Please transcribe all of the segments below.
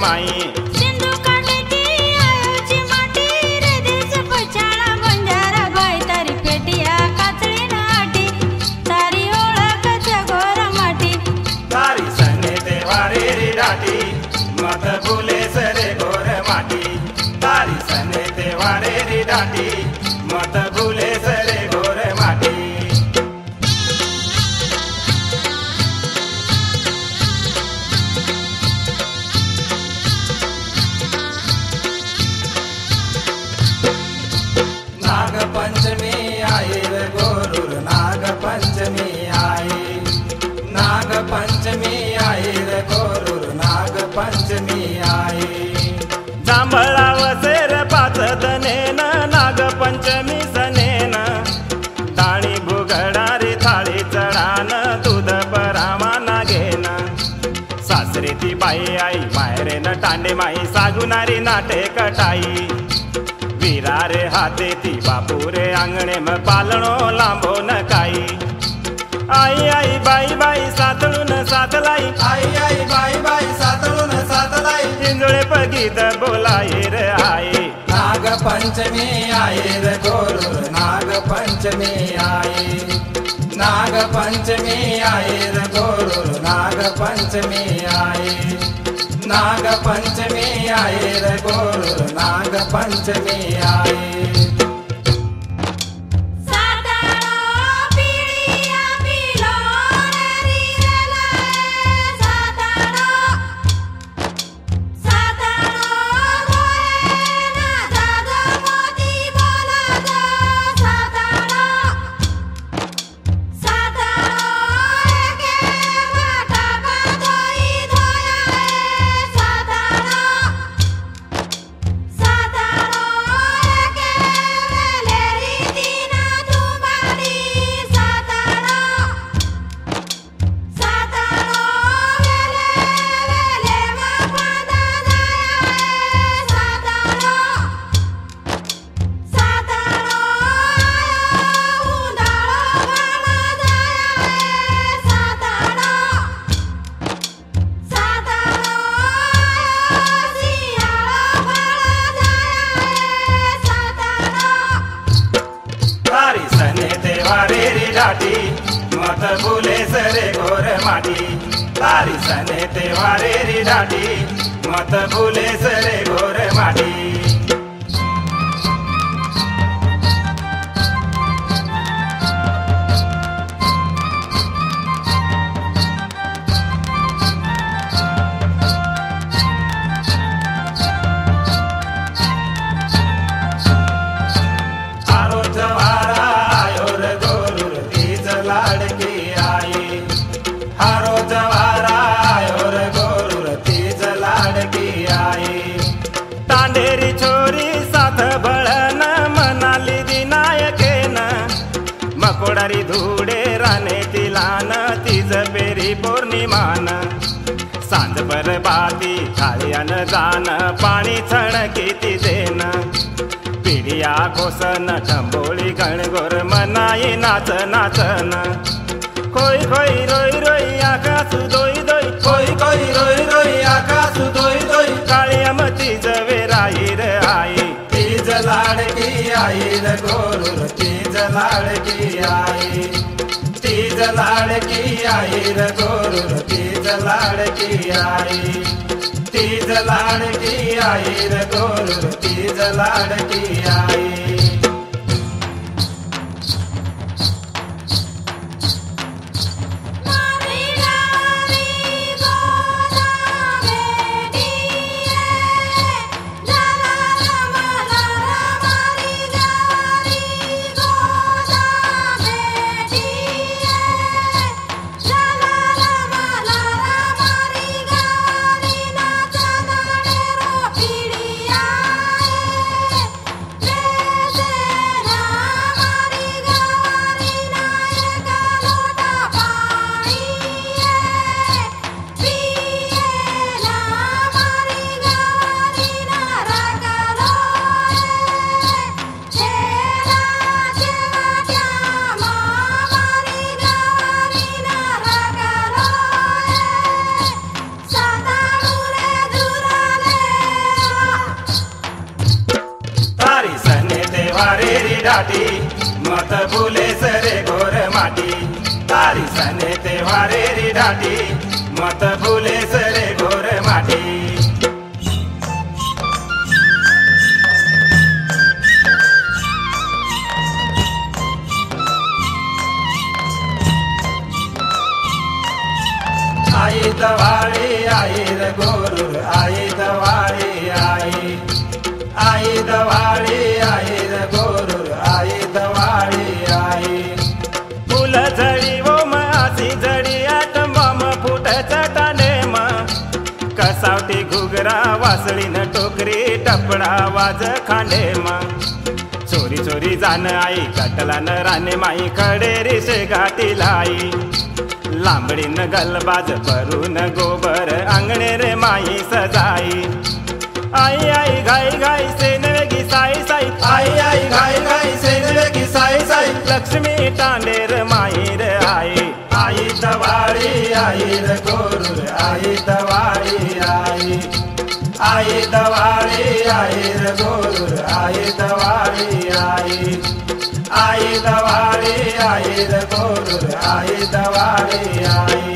माई सिंधू काठची आयोची माटी रे देश पछाणा बंजारा बाई तारी पेटिया काचळी नाटी तारी ओळख जगोर माटी तारी सने देवारे रे डाटी मत भूले सरे गोर माटी तारी सने देवारे रे डाटी मत भूले सरे गोर माटी नाग पंचमी आई रे गोरुर नाग पंचमी आई नाग पंचमी आई रे गोरुर नाग पंचमी आई जांभळाव सेर पाच दनेन नाग पंचमी सनेन ताणी भुगडारी थाळी चढान दूध परामा नागेन सासरी ती बाई आई मायरेन टांडे माई सागुनारी नाटे कटाई वीरारे हाथे ती बापूरे आंगणे म पालणो लांबो न काई आई आई बाई बाई सातळून सातलाई आई आई बाई बाई सातळून सातलाई हिंजळे पगीत बोलाई रे आई नाग पंचमी आई रे गोरुर नाग पंचमी आई नाग पंचमी आई रे गोरुर नाग पंचमी आई नाग पंचमी आई रे गोरुर नाग पंचमी आई मत भूले सरे गोर माटी तारी सने तेवारे री डाटी मत भूले सरे गोर माटी तांडेरी छोरी साथ बळन मनाली दिनायकेन मकोडारी धुडे राणे तिलान तिज पेरी पौर्णिमान सांज बरबाती थाळ्यान जान पाणी छणकी ती देन पिढिया कोसन ठंबोळी गणगोर मनाई नाच नाचन खोई खोई रोई रोई आकाशू दोई दोई खोई खोई रोई रोई आकाशू दोई दोई काळिया मती जवेराई रे आई तीज लाडकी आई रे गोरुर तीज लाडकी आई तीज लाडकी आई रे गोरुर तीज लाडकी आई तीज लाडकी आई रे गोरुर तीज लाडकी आई डाटी मत भूले सरे गोर माटी तारी सने तेवारे री डाटी मत भूले सरे गोर माटी आई दवाड़ी आई रे गोरुर आई दवाड़ी आई दवाड़ी आई रे गोरुर आई दवाड़ी आई फुल झड़ी वो मासी झड़ी आटंबम फुट चटाने म कसावटी घुगरा वासळी न टोकरी टपडा वाज खांडे म चोरी चोरी जान आई कटला न राने माई खडेरी शे घाटीला आई लांबडीन गलबाज भरून गोबर अंगणे रे माई सजाई आई आई घाई घाई सेनवेगी साई साई आई आई घाई घाई सेनवेगी साई साई लक्ष्मी टांडेर माई रे आई आई दवाड़ी आई रे गोरुर आई दवाड़ी आई दवाड़ी आई रे गोरुर आई दवाड़ी आई दवाड़ी आई रे गोरुर आई दवाड़ी आई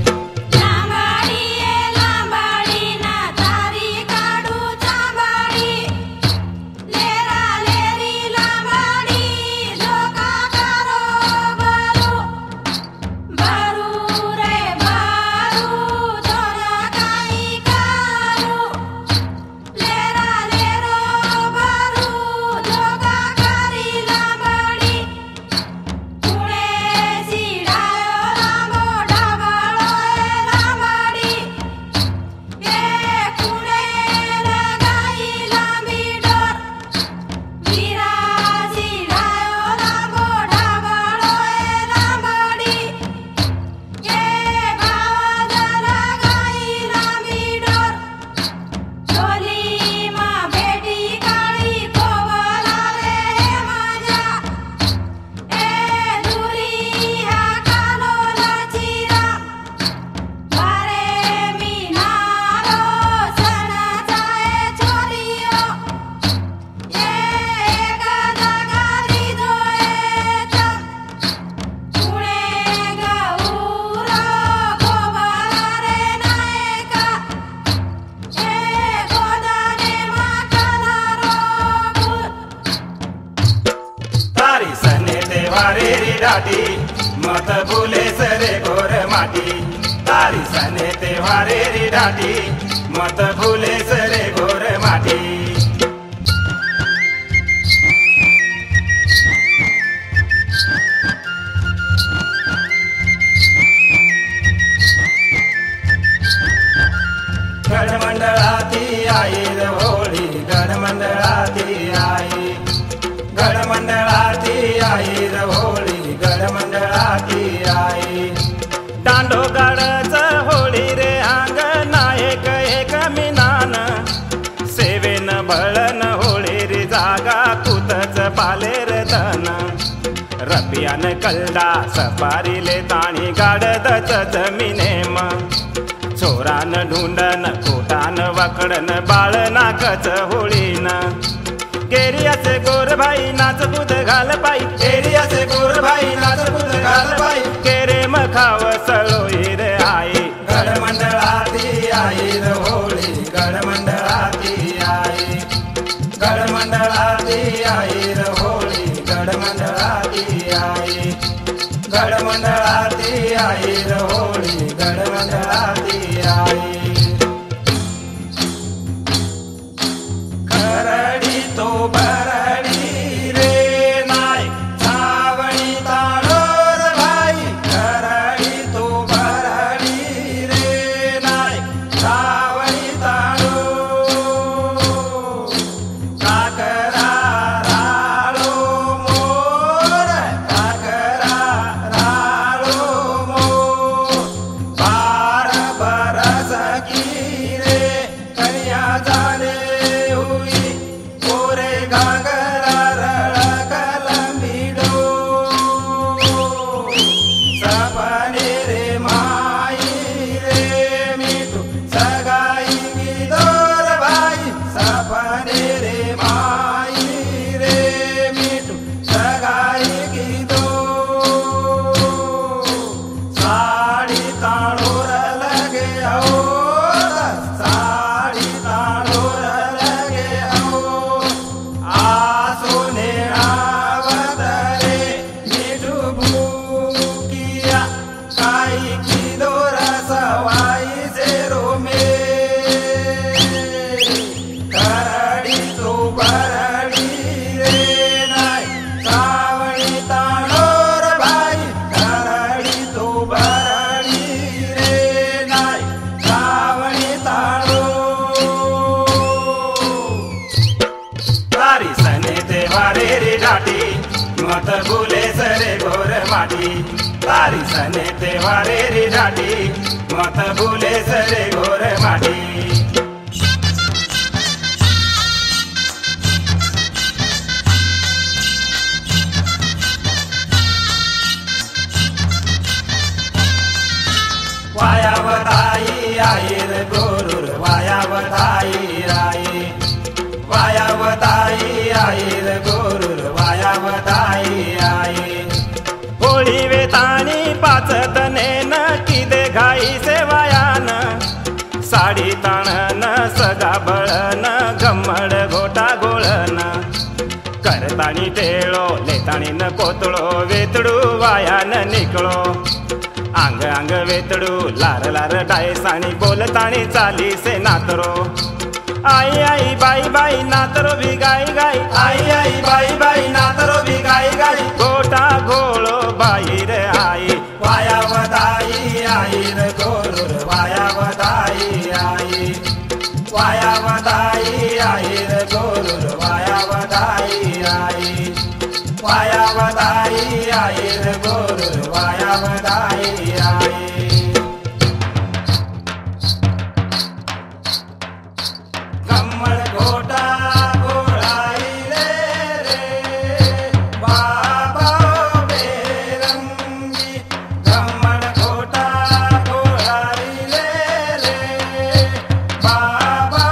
डाटी मत भूले सरे गोर माटी तारी सने तेवारे री डाटी मत भूले सरे गोर माटी गडमंडळाती आई रे होळी गडमंडळाती आई गडमंडळाती आई रे होळी गडमंडळाती आई दांडो गाडच होळी रे अंगणा एक एक मिनान सेवेन बळन होळी रे जागा कुतच पालेर धन रपियान कलडा सपारीले ताणी गाडदच जमिनेम चोरान ढुंडन कोटान वकडन बाळनाकच होळीन केरियाचे गोर भाई नाच कूद घाल पाई केरियाचे गोर भाई नाच कूद घाल पाई केरे मखाव सळोई रे आई गडमंडळाती आई रे होळी गडमंडळाती आई गडमंडळाती आई रे होळी गडमंडळाती आई गडमंडळाती आई रे होळी गडमंडळाती आई खरडी तो बरडी रे नाय छावणी ताळोर भाई खरडी तो बरडी रे नाय छावणी ताळो काकरा राळो मोर काकरा राळो मोर बार बरस की रे कन्या जाने साडी ताळोर लगे हो आसो नेळावत रे मिठू भूकिया काही किलो रसवाई जेरो मे करडी तो बरडी रे नाय सावळी ताळोर बाई करडी तो बरडी रे नाय सावळी ताळो तारी सने ते वारे रे डाटी मत भूले सरे गोर माटी तारी सने ते वारे रे डाटी मत भूले सरे गोर माटी वायावताई आई रे गोरुर वायावताई आई वायावताई आई रे गोरुर वायावताई आई होळी वेताणी पाचत नेन किदे घाई सेवायान साडी ताणन सगा बळन गम्मड घोटा गोळन करताणी टेळो लेताणी न कोतळो वेतडू वायान निकळो आंग आंग वेतडू लार लार डायसाणी बोलताणी चाली से नातरो आई आई बाई बाई नातरो भी गाई गाई आई आई बाई बाई नातरो भी गाई गाई गोटा घोळो बाई रे आई वायावताई आई रे गोरुर वायावताई आई वायावताई आई रे गोरुर वायावताई आई वायावताई आई रे गोरुर वायावताई आई कमळ घोटा घोळाईले रे बाबा बेरंगी कमळ घोटा घोळाईले रे बाबा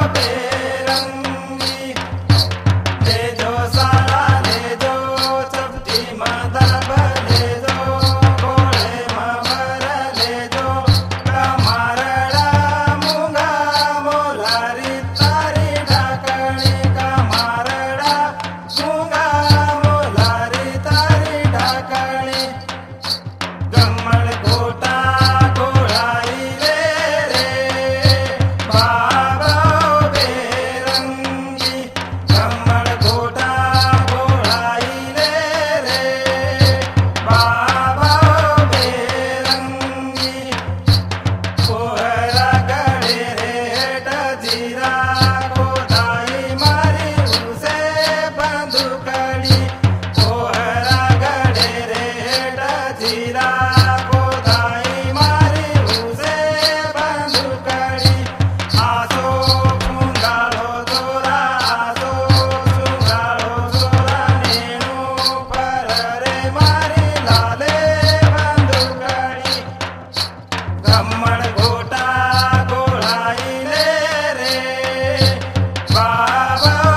बेरंगी ले जो सारा ले जो चपटी मदब ले जो घोळे मबर ले जो कमारडा मुंगा मोलारी तारी ढाकणी कमारडा मुंगा मोलारी तारी ढाकणी कमळ घोटा घोळाईले रे बाबा बेरंगी कमळ घोटा घोळाईले रे बाबा बेरंगी पोहरा गडे रेट जिरा गोदाई मारी उसे बंदुकडी पोहरा गडे रेट जिरा गोदाई मारी उसे बंदुकडी आसो फुंगाळो जोरा आसो सुंगाळो जोरा नेणू पर रे मारी लाले बंदुकडी कमळ घोटा घोळाईले रे बाबा